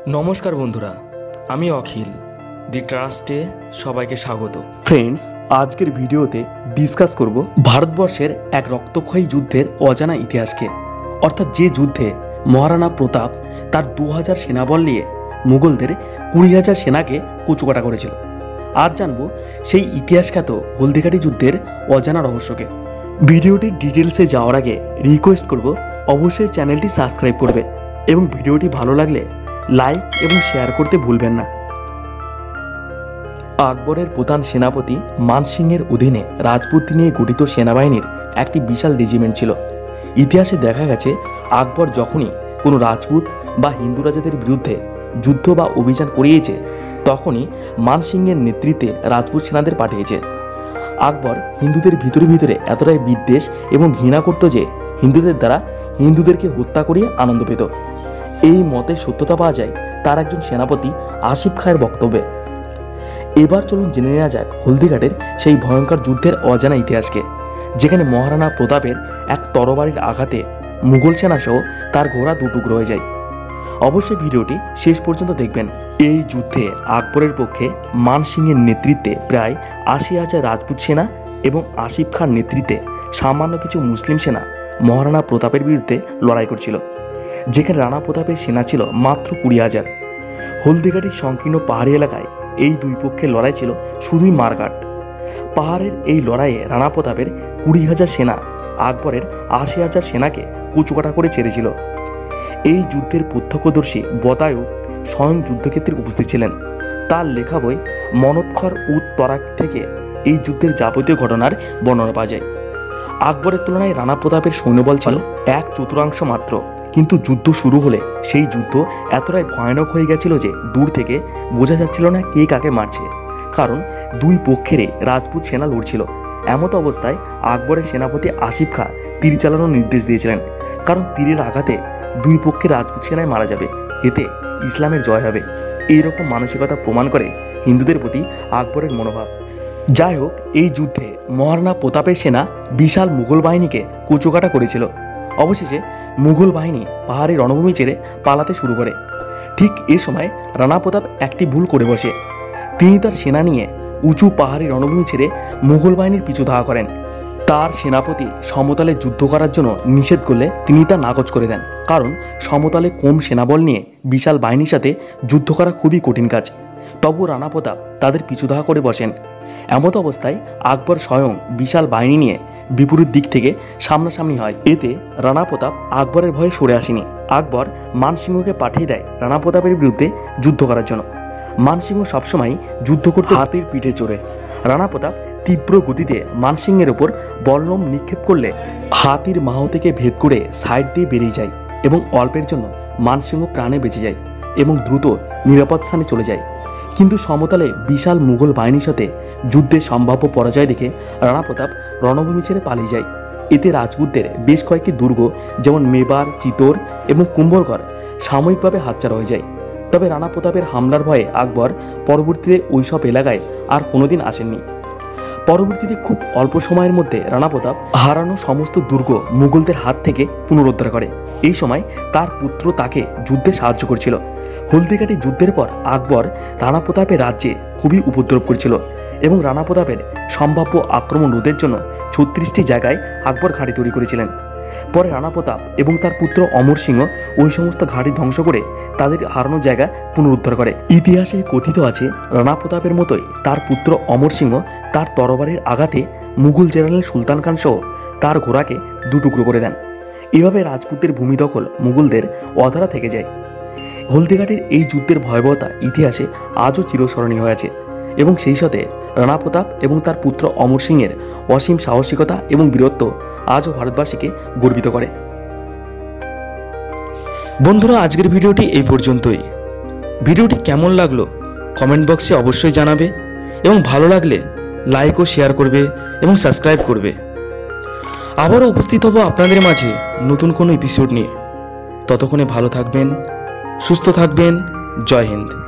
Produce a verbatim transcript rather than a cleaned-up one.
নমস্কার বন্ধুরা, আমি অখিল দি ট্রাস্টে সবাইকে স্বাগত। ফ্রেন্ডস, আজকের ভিডিওতে ডিসকাস করব ভারতবর্ষের এক রক্তক্ষয়ী যুদ্ধের অজানা ইতিহাসকে, অর্থাৎ যে যুদ্ধে মহারানা প্রতাপ তার দু হাজার সেনাবল নিয়ে মুঘলদের কুড়ি হাজার সেনাকে কুচকাটা করেছিল। আজ জানবো সেই ইতিহাসখ্যাত হলদিঘাটি যুদ্ধের অজানা রহস্যকে। ভিডিওটির ডিটেলসে যাওয়ার আগে রিকোয়েস্ট করব অবশ্যই চ্যানেলটি সাবস্ক্রাইব করবে এবং ভিডিওটি ভালো লাগলে লাইক এবং শেয়ার করতে ভুলবেন না। আকবরের প্রধান সেনাপতি মান সিংয়ের অধীনে রাজপুত নিয়ে গঠিত সেনাবাহিনীর একটি বিশাল রেজিমেন্ট ছিল। ইতিহাসে দেখা গেছে আকবর যখনই কোনো রাজপুত বা হিন্দু রাজাদের বিরুদ্ধে যুদ্ধ বা অভিযান করিয়েছে, তখনই মান সিংয়ের নেতৃত্বে রাজপুত সেনাদের পাঠিয়েছে। আকবর হিন্দুদের ভিতরে ভিতরে এতটাই বিদ্বেষ এবং ঘৃণা করত যে হিন্দুদের দ্বারা হিন্দুদেরকে হত্যা করিয়ে আনন্দ পেত। এই মতের সত্যতা পাওয়া যায় তার একজন সেনাপতি আসিফ খাঁয়ের বক্তব্যে। এবার চলুন জেনে নেওয়া যাক হলদিঘাটের সেই ভয়ঙ্কর যুদ্ধের অজানা ইতিহাসকে, যেখানে মহারানা প্রতাপের এক তরবারির আঘাতে মুঘল সেনাসহ তার ঘোড়া দুটুকরো হয়ে যায়। অবশ্যই ভিডিওটি শেষ পর্যন্ত দেখবেন। এই যুদ্ধে আকবরের পক্ষে মান সিংয়ের নেতৃত্বে প্রায় আশি হাজার রাজপুত সেনা এবং আসিফ খাঁর নেতৃত্বে সামান্য কিছু মুসলিম সেনা মহারানা প্রতাপের বিরুদ্ধে লড়াই করছিল, যেখানে রানা প্রতাপের সেনা ছিল মাত্র কুড়ি হাজার। হলদিঘাটির সংকীর্ণ পাহাড়ি এলাকায় এই দুই পক্ষের লড়াই ছিল শুধুই মারকাট। পাহাড়ের এই লড়াইয়ে রানা প্রতাপের কুড়ি হাজার সেনা আকবরের আশি হাজার সেনাকে কুচকাটা করে ছেড়েছিল। এই যুদ্ধের প্রত্যক্ষদর্শী বদায়ু স্বয়ং যুদ্ধক্ষেত্রে উপস্থিত ছিলেন। তার লেখা বই মনৎখর উদ তরাক থেকে এই যুদ্ধের যাবতীয় ঘটনার বর্ণনা পাওয়া যায়। আকবরের তুলনায় রানা প্রতাপের সৈন্যবল ছিল এক চতুর্থাংশ মাত্র, কিন্তু যুদ্ধ শুরু হলে সেই যুদ্ধ এতটাই ভয়ানক হয়ে গেছিল যে দূর থেকে বোঝা যাচ্ছিল না কে কাকে মারছে, কারণ দুই পক্ষেরই রাজপুত সেনা লড়ছিল। এমত অবস্থায় আকবরের সেনাপতি আসিফ খাঁ তীর চালানোর নির্দেশ দিয়েছিলেন, কারণ তীরের আঘাতে দুই পক্ষের রাজপুত সেনায় মারা যাবে, এতে ইসলামের জয় হবে। এইরকম মানসিকতা প্রমাণ করে হিন্দুদের প্রতি আকবরের মনোভাব। যাই হোক, এই যুদ্ধে মহারানা প্রতাপের সেনা বিশাল মুঘল বাহিনীকে কুচকাটা করেছিল। অবশেষে মুঘল বাহিনী পাহাড়ি রণভূমি ছেড়ে পালাতে শুরু করে। ঠিক এ সময় রানা প্রতাপ একটি ভুল করে বসে। তিনি তার সেনা নিয়ে উঁচু পাহাড়ি রণভূমি ছেড়ে মুঘল বাহিনীর পিছু ধাওয়া করেন। তার সেনাপতি সমতলে যুদ্ধ করার জন্য নিষেধ করলে তিনি তা নাকচ করে দেন, কারণ সমতলে কম সেনাবল নিয়ে বিশাল বাহিনীর সাথে যুদ্ধ করা খুবই কঠিন কাজ। তবু রানা প্রতাপ তাদের পিছু ধাওয়া করে বসেন। এমত অবস্থায় আকবর স্বয়ং বিশাল বাহিনী নিয়ে বিপরীত দিক থেকে সামনাসামনি হয়। এতে রানা প্রতাপ আকবরের ভয়ে সরে আসেনি। আকবর মান সিংহকে পাঠিয়ে দেয় রানা প্রতাপের বিরুদ্ধে যুদ্ধ করার জন্য। মান সিংহ সবসময় যুদ্ধ করতে হাতির পিঠে চড়ে। রানা প্রতাপ তীব্র গতিতে মান সিংহের ওপর বল্লম নিক্ষেপ করলে হাতির মাহ থেকে ভেদ করে সাইড দিয়ে বেরিয়ে যায় এবং অল্পের জন্য মান সিংহ প্রাণে বেঁচে যায় এবং দ্রুত নিরাপদ স্থানে চলে যায়। কিন্তু সমতলে বিশাল মুঘল বাহিনীর সাথে যুদ্ধে সম্ভাব্য পরাজয় দেখে রানা প্রতাপ রণভূমি ছেড়ে পালিয়ে যায়। এতে রাজপুতদের বেশ কয়েকটি দুর্গ যেমন মেবার, চিতোর এবং কুম্ভলগড় সাময়িকভাবে হাতছাড়া হয়ে যায়। তবে রানা প্রতাপের হামলার ভয়ে আকবর পরবর্তীতে ওইসব এলাকায় আর কোনোদিন আসেননি। পরবর্তীতে খুব অল্প সময়ের মধ্যে রানা প্রতাপ হারানো সমস্ত দুর্গ মুঘলদের হাত থেকে পুনরুদ্ধার করে। এই সময় তার পুত্র তাকে যুদ্ধে সাহায্য করছিল। হলদিঘাটি যুদ্ধের পর আকবর রানা প্রতাপের রাজ্যে খুবই উপদ্রব করছিল এবং রানা প্রতাপের সম্ভাব্য আক্রমণ রোধের জন্য ছত্রিশটি জায়গায় আকবর ঘাঁটি তৈরি করেছিলেন। পরে রানা প্রতাপ এবং তার পুত্র অমর সিংহ ওই সমস্ত ঘাঁটি ধ্বংস করে তাদের হারানো জায়গা পুনরুদ্ধার করে। ইতিহাসে কথিত আছে রানা প্রতাপের মতোই তার পুত্র অমর সিংহ তার তরবারির আঘাতে মুঘল জেনারেল সুলতান খান সহ তার ঘোড়াকে দুটুকরো করে দেন। এভাবে রাজপুতদের ভূমি দখল মুঘলদের অধরা থেকে যায়। হলদিঘাটির এই যুদ্ধের ভয়াবহতা ইতিহাসে আজও চিরস্মরণীয় হয়ে আছে এবং সেই সাথে রানা প্রতাপ এবং তার পুত্র অমর সিংয়ের অসীম সাহসিকতা এবং বীরত্ব আজও ভারতবাসীকে গর্বিত করে। বন্ধুরা, আজকের ভিডিওটি এই পর্যন্তই। ভিডিওটি কেমন লাগলো কমেন্ট বক্সে অবশ্যই জানাবে এবং ভালো লাগলে লাইক ও শেয়ার করবে এবং সাবস্ক্রাইব করবে। আবারও উপস্থিত হব আপনাদের মাঝে নতুন কোনো এপিসোড নিয়ে। ততক্ষণে ভালো থাকবেন, সুস্থ থাকবেন। জয় হিন্দ।